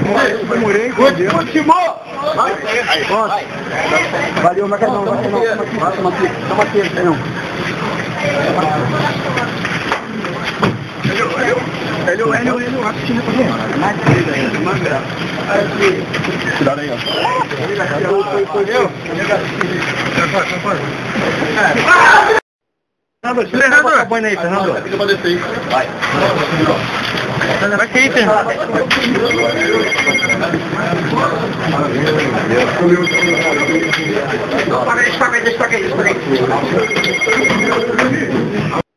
Demorei, continuou! Valeu, mas não, toma aqui, não. Ele assistindo pra mim. Cuidado aí, ó. Fernando, Fernando, acompanha aí, Fernando. Fica pra descer aí. Vai. Vai cair, Fernando. Deixa eu pagar.